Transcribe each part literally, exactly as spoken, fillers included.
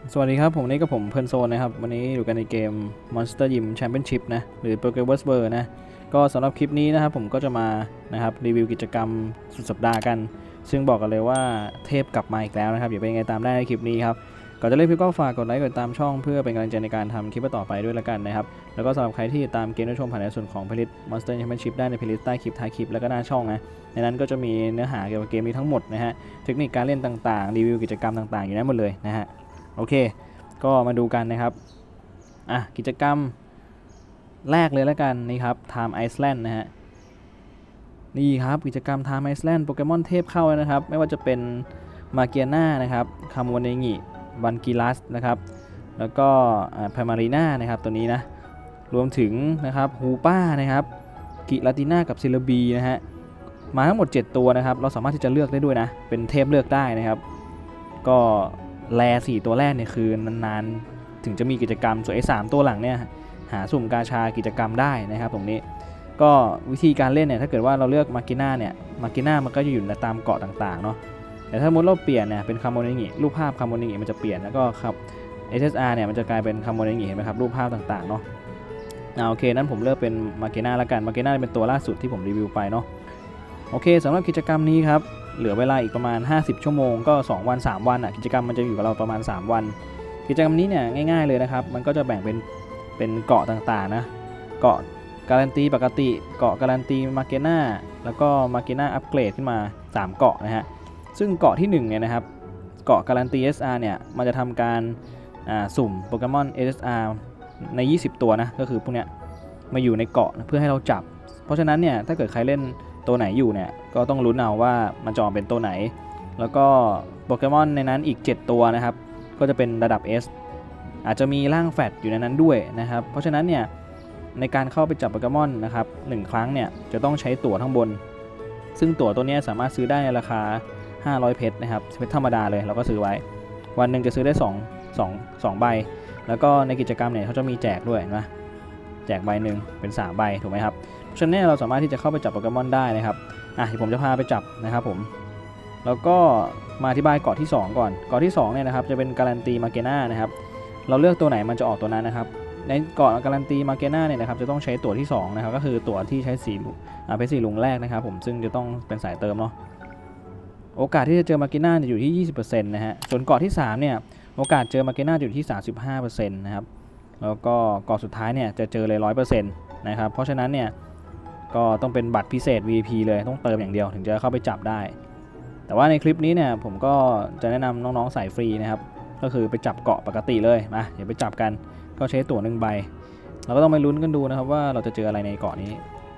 สวัสดีครับผมนี่ก็ผมเพลินโซนนะครับวันนี้อยู่กันในเกม Monster Gym Championship นะหรือ Pokeverse World นะก็สำหรับคลิปนี้นะครับผมก็จะมานะครับรีวิวกิจกรรมสุดสัปดาห์กันซึ่งบอกกันเลยว่าเทพกลับมาอีกแล้วนะครับอย่าเป็นยังไงตามได้ในคลิปนี้ครับก่อนจะเล่นพี่ก็ฝากกดไลค์กดตามช่องเพื่อเป็นกำลังใจในการทำคลิปต่อไปด้วยละกันนะครับแล้วก็สำหรับใครที่ตามเกมได้ชมผ่านในส่วนของเพลย์ลิสต์ Monster Championship ได้ในเพลย์ลิสต์ใต้คลิปท้ายคลิปแล้วก็หน้าช่องนะในนั้นก็จะมีเนื้อหาเกี่ยวกับเกมนี้ทั้งหมดนะฮะเทคนิคการเล่นต่างๆรีวิวกิจกรรมต่างๆอยู่นั้นหมดเลยนะฮะโอเคก็มาดูกันนะครับอ่ะกิจกรรมแรกเลยแล้วกันนี่ครับ Time Iceland นะฮะนี่ครับกิจกรรม Time Iceland โปเกมอนเทพเข้าแล้วนะครับไม่ว่าจะเป็นมาเกียนานะครับคาโมเนงิบันกิลัสนะครับแล้วก็พามารีนานะครับตัวนี้นะรวมถึงนะครับฮูป้านะครับกิลาติน่ากับซิลบีนะฮะมาทั้งหมดเจ็ดตัวนะครับเราสามารถที่จะเลือกได้ด้วยนะเป็นเทพเลือกได้นะครับก็แลสี่ตัวแรกเนี่ยคือนานๆถึงจะมีกิจกรรมส่วนไอ้สามตัวหลังเนี่ยหาสุ่มกาชากิจกรรมได้นะครับตรงนี้ก็วิธีการเล่นเนี่ยถ้าเกิดว่าเราเลือกมากิน่าเนี่ยมากิน่ามันก็จะอยู่ในตามเกาะต่างๆเนาะแต่ถ้าสมมติเราเปลี่ยนเนี่ยเป็นคาโมเนงิรูปภาพคาโมเนงิมันจะเปลี่ยนแล้วก็ครับ เอส เอส อาร์ เนี่ยมันจะกลายเป็นคาโมเนงิเห็นไหมครับรูปภาพต่างๆเนาะอ่าโอเคนั้นผมเลือกเป็นมากิน่าละกันมากิน่าเป็นตัวล่าสุดที่ผมรีวิวไปเนาะโอเคสำหรับกิจกรรมนี้ครับเหลือเวลาอีกประมาณห้าสิบชั่วโมงก็สองวันสามวันอ่ะกิจกรรมมันจะอยู่กับเราประมาณสามวันกิจกรรมนี้เนี่ยง่ายๆเลยนะครับมันก็จะแบ่งเป็นเป็นเกาะต่างๆนะเกาะการันตีปกติเกาะการันตีมาเกน่าแล้วก็มาเกน่าอัปเกรดขึ้นมาสามเกาะนะฮะซึ่งเกาะที่หนึ่งเนี่ยนะครับเกาะการันตี เอส อาร์ เนี่ยมันจะทำการสุ่มโปเกมอน เอส เอส อาร์ ในยี่สิบตัวนะก็คือพวกเนี้ยมาอยู่ในเกาะเพื่อให้เราจับเพราะฉะนั้นเนี่ยถ้าเกิดใครเล่นตัวไหนอยู่เนี่ยก็ต้องลุ้นเอาว่ามันจะออกเป็นตัวไหนแล้วก็โปเกมอนในนั้นอีกเจ็ดตัวนะครับก็จะเป็นระดับ S อาจจะมีร่างแฟตอยู่ในนั้นด้วยนะครับเพราะฉะนั้นเนี่ยในการเข้าไปจับโปเกมอนนะครับหนึ่งครั้งเนี่ยจะต้องใช้ตั๋วข้างบนซึ่งตั๋วตัวนี้สามารถซื้อได้ในราคาห้าร้อยเพชรนะครับเพชรธรรมดาเลยเราก็ซื้อไว้วันหนึ่งจะซื้อได้2 2 2ใบแล้วก็ในกิจกรรมเนี่ยเขาจะมีแจกด้วยนะแจกใบหนึ่งเป็นสามใบถูกไหมครับเพราะฉะนั้นเราสามารถที่จะเข้าไปจับโปเกมอนได้นะครับอ่ะผมจะพาไปจับนะครับผมแล้วก็มาอธิบายเกาะที่สองก่อนเกาะที่สองเนี่ยนะครับจะเป็นการันตีมาเกน่านะครับเราเลือกตัวไหนมันจะออกตัวนั้นนะครับในเกาะการันตีมาเกน่าเนี่ยนะครับจะต้องใช้ตั๋วที่สองนะครับก็คือตั๋วที่ใช้สีอ่าเป็นสีลุงแรกนะครับผมซึ่งจะต้องเป็นสายเติมเนาะโอกาสที่จะเจอมาเกน่าอยู่ที่ ยี่สิบเปอร์เซ็นต์ นะฮะส่วนเกาะที่สามเนี่ยโอกาสเจอมาเกน่าอยู่ที่ สามสิบห้าเปอร์เซ็นต์ นะครับแล้วก็เกาะสุดท้ายเนี่ยจะเจอเลย ร้อยเปอร์เซ็นต์ นะครับเพราะฉะนั้นเนี่ยก็ต้องเป็นบัตรพิเศษ วี ไอ พี เลยต้องเติมอย่างเดียวถึงจะเข้าไปจับได้แต่ว่าในคลิปนี้เนี่ยผมก็จะแนะนำน้องๆสายฟรีนะครับก็คือไปจับเกาะปกติเลยมาเดี๋ยวไปจับกันก็ใช้ตั๋วหนึ่งใบเราก็ต้องไปลุ้นกันดูนะครับว่าเราจะเจออะไรในเกาะนี้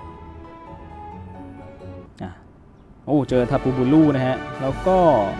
อ่ะโอ้เจอทาปูบูลูนะฮะแล้วก็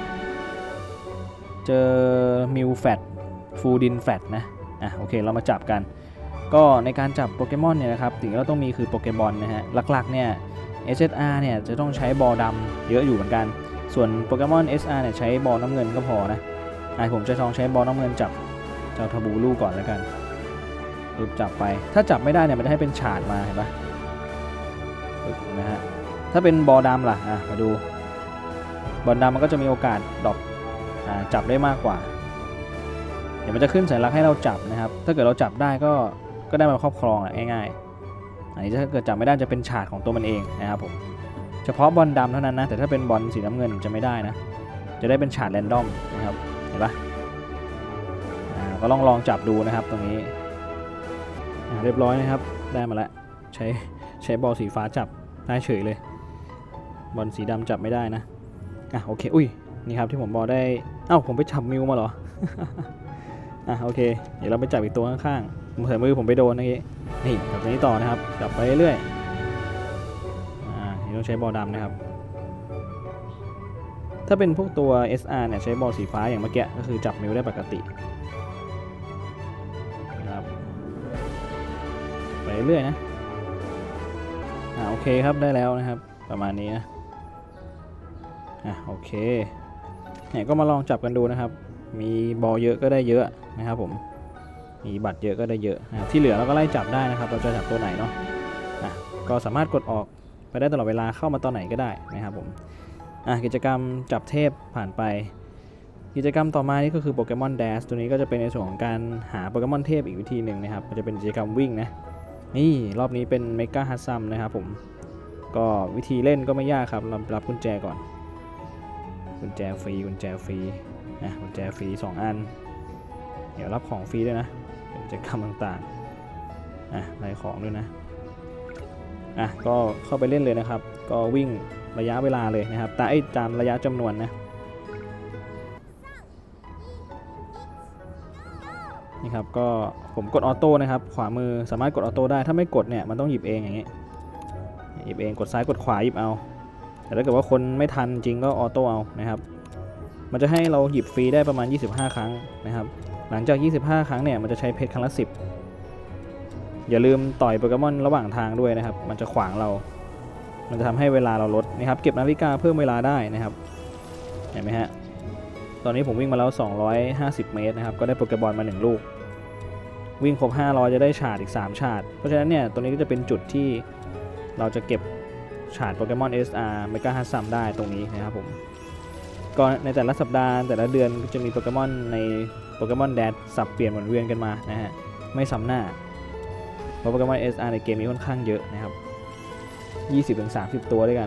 เจอมิวแฟตฟูดินแฟตนะอ่ะโอเคเรามาจับกันก็ในการจับโปเกมอนเนี่ยนะครับสิ่งที่เราต้องมีคือโปเกบอลนะฮะหลักๆเนี่ย เอส เอส อาร์ เนี่ยจะต้องใช้บอลดำเยอะอยู่เหมือนกันส่วนโปเกมอน เอส อาร์ เนี่ยใช้บอลน้ำเงินก็พอนะไอผมจะลองใช้บอลน้ำเงินจับเจ้าทาบูลูก่อนแล้วกันปึ๊บจับไปถ้าจับไม่ได้เนี่ยมันจะให้เป็นฉาดมาเห็นปะปึ๊บนะฮะถ้าเป็นบอลดำล่ะอ่ะมาดูบอลดำมันก็จะมีโอกาสดรอปอ่าจับได้มากกว่าเดี๋ยวมันจะขึ้นสัญลักษณ์ให้เราจับนะครับถ้าเกิดเราจับได้ก็ก็ได้มาครอบครองอ่ะง่ายๆอันนี้ถ้าเกิดจับไม่ได้จะเป็นฉาดของตัวมันเองนะครับผมเฉพาะบอลดำเท่านั้นนะแต่ถ้าเป็นบอลสีน้ำเงินจะไม่ได้นะจะได้เป็นฉาดแรนดอมนะครับเห็นปะอ่าก็ลองลองจับดูนะครับตรงนี้เรียบร้อยนะครับได้มาแล้วใช้ใช้บอลสีฟ้าจับได้เฉยเลยบอลสีดำจับไม่ได้นะอ่ะโอเคอุ้ยนี่ครับที่ผมบอกได้เอ้าผมไปจับมิวมาเหรอ อ่ะโอเคเดี๋ยวเราไปจับอีกตัวข้างๆผมเผยมือผมไปโดนเมื่อกี้นี่จับตัวนี้ต่อนะครับจับไปเรื่อยอ่านี่ต้องใช้บอลดำนะครับถ้าเป็นพวกตัว เอส อาร์ เนี่ยใช้บอลสีฟ้าอย่างเมื่อกี้ก็คือจับมิวได้ปกตินะครับไปเรื่อยนะอ่าโอเคครับได้แล้วนะครับประมาณนี้นะอ่ะโอเคเนี่ยก็มาลองจับกันดูนะครับมีบอลเยอะก็ได้เยอะนะครับผมมีบัตรเยอะก็ได้เยอะนะครับที่เหลือเราก็ไล่จับได้นะครับเราจะจับตัวไหนเนาะอ่ะก็สามารถกดออกไปได้ตลอดเวลาเข้ามาตอนไหนก็ได้นะครับผมอ่ะกิจกรรมจับเทพผ่านไปกิจกรรมต่อมานี่ก็คือโปเกมอนแดชตัวนี้ก็จะเป็นในส่วนของการหาโปเกมอนเทพอีกวิธีหนึ่งนะครับมันจะเป็นกิจกรรมวิ่งนะนี่รอบนี้เป็นเมกาฮัตซัมนะครับผมก็วิธีเล่นก็ไม่ยากครับรับรับกุญแจก่อนกุญแจฟรีกุญแจฟรีนะกุญแจฟรีสองอันเดี๋ยวรับของฟรีด้วยนะกิจกรรมต่างๆอ่ะไล่ของด้วยนะอ่ะก็เข้าไปเล่นเลยนะครับก็วิ่งระยะเวลาเลยนะครับแต่ไอ้ตามระยะจำนวนนะนี่ครับก็ผมกดออโต้นะครับขวามือสามารถกดออโต้ได้ถ้าไม่กดเนี่ยมันต้องหยิบเองอย่างนี้หยิบเองกดซ้ายกดขวาหยิบเอาแต่ถ้าเกิดว่าคนไม่ทันจริงก็ออโต้เอานะครับมันจะให้เราหยิบฟรีได้ประมาณยี่สิบห้าครั้งนะครับหลังจากยี่สิบห้าครั้งเนี่ยมันจะใช้เพชรครั้งละสิบอย่าลืมต่อยโปเกมอนระหว่างทางด้วยนะครับมันจะขวางเรามันจะทำให้เวลาเราลดนะครับเก็บนาฬิกาเพิ่มเวลาได้นะครับเห็นไหมฮะตอนนี้ผมวิ่งมาแล้วสองร้อยห้าสิบเมตรนะครับก็ได้โปเกมอนมาหนึ่งลูกวิ่งครบห้าร้อยจะได้ฉาดอีกสามฉาดเพราะฉะนั้นเนี่ยตัวนี้ก็จะเป็นจุดที่เราจะเก็บฉาดโปเกมอน เอส อาร์ Mega Hatsam ได้ตรงนี้นะครับผมก็ในแต่ละสัปดาห์แต่ละเดือนจะมีโปเกมอนในโปเกมอนแดชสับเปลี่ยนหมุนเวียนกันมานะฮะไม่ซ้ำหน้าเพราะโปเกมอน เอส อาร์ ในเกมนี้ค่อนข้างเยอะนะครับ ยี่สิบถึงสามสิบ ตัวด้วยกัน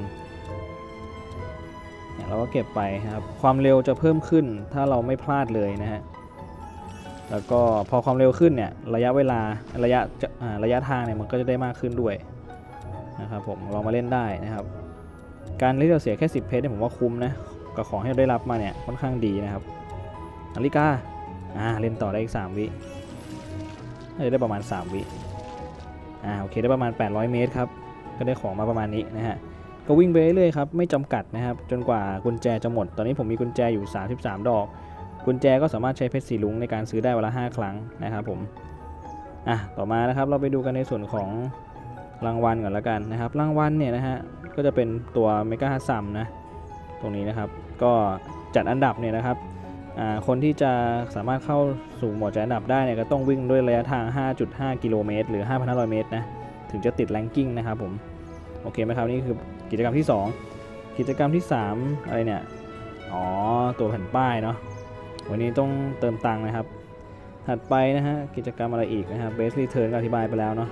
เนี่ยเราก็เก็บไปนะครับความเร็วจะเพิ่มขึ้นถ้าเราไม่พลาดเลยนะฮะแล้วก็พอความเร็วขึ้นเนี่ยระยะเวลาระยะระยะทางเนี่ยมันก็จะได้มากขึ้นด้วยนะครับผมลองมาเล่นได้นะครับการที่เราเสียแค่สิบเพชรเนี่ยผมว่าคุ้มนะกับของที่เราได้รับมาเนี่ยค่อนข้างดีนะครับนาฬิกาอ่าเล่นต่อได้อีกสามวิน่าจะได้ประมาณสามวิอ่าโอเคได้ประมาณแปดร้อยเมตรครับก็ได้ของมาประมาณนี้นะฮะก็วิ่งไปเรื่อยๆครับไม่จำกัดนะครับจนกว่ากุญแจจะหมดตอนนี้ผมมีกุญแจอยู่สามสิบสามดอกกุญแจก็สามารถใช้เพชรสีลุ้งในการซื้อได้วันละห้าครั้งนะครับผมอ่ะต่อมานะครับเราไปดูกันในส่วนของรางวัลก่อนแล้วกันนะครับรางวัลเนี่ยนะฮะก็จะเป็นตัวเมกาฮัตซัมนะตรงนี้นะครับก็จัดอันดับเนี่ยนะครับคนที่จะสามารถเข้าสู่หมวดจัดอันดับได้เนี่ยก็ต้องวิ่งด้วยระยะทาง ห้าจุดห้า กิโลเมตรหรือ ห้าพันห้าร้อย เมตรนะถึงจะติดแรงกิ้งนะครับผมโอเคไหมครับนี่คือกิจกรรมที่สองกิจกรรมที่สามอะไรเนี่ยอ๋อตัวแผ่นป้ายเนาะวันนี้ต้องเติมตังค์นะครับถัดไปนะฮะกิจกรรมอะไรอีกนะครับเบสรีเทิร์นก็อธิบายไปแล้วเนาะ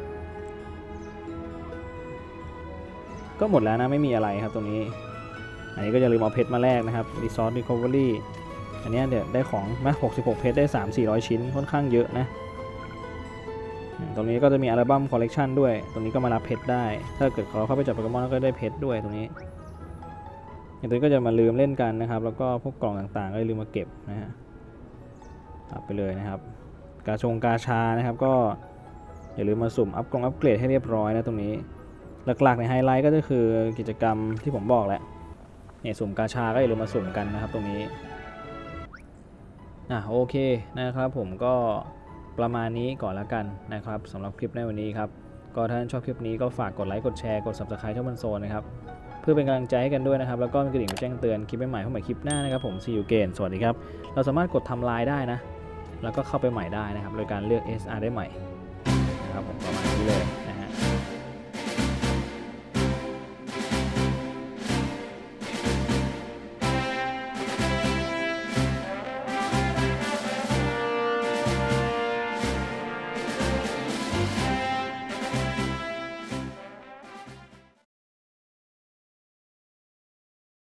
ก็หมดแล้วนะไม่มีอะไรครับตรงนี้อันนี้ก็อย่าลืมเอาเพชรมาแลกนะครับรีซอสรีคอเวอรี่อันนี้เดี๋ยวได้ของมาหกสิบหกเพชรได้ สามถึงสี่ร้อย ชิ้นค่อนข้างเยอะนะตรงนี้ก็จะมีอัลบั้มคอลเลกชันด้วยตรงนี้ก็มารับเพชรได้ถ้าเกิดเขาเข้าไปจับโปเกมอนก็ได้เพชรด้วยตรงนี้อย่างตัวนี้ก็จะมาลืมเล่นกันนะครับแล้วก็พวกกล่องต่างๆก็ลืมมาเก็บนะฮะตัดไปเลยนะครับกาชงกาชานะครับก็อย่าลืมมาสุ่มอัพกล่องอัพเกรดให้เรียบร้อยนะตรงนี้หลักๆในไฮไลท์ก็จะคือกิจกรรมที่ผมบอกแหละเนี่ยสุ่มกาชาก็อย่าลืมมาสุ่มกันนะครับตรงนี้อ่ะโอเคนะครับผมก็ประมาณนี้ก่อนแล้วกันนะครับสำหรับคลิปในวันนี้ครับก็ถ้าชอบคลิปนี้ก็ฝากกดไลค์กดแชร์กด ซับสไครบ์ ช่องมันโซนนะครับเพื่อเป็นกำลังใจให้กันด้วยนะครับแล้วก็มีกระดิ่งแจ้งเตือนคลิปใหม่ๆเข้ามาคลิปหน้านะครับผม See you again สวัสดีครับเราสามารถกดทำลายได้นะแล้วก็เข้าไปใหม่ได้นะครับโดยการเลือก เอส อาร์ ได้ใหม่นะครับผมประมาณนี้เลย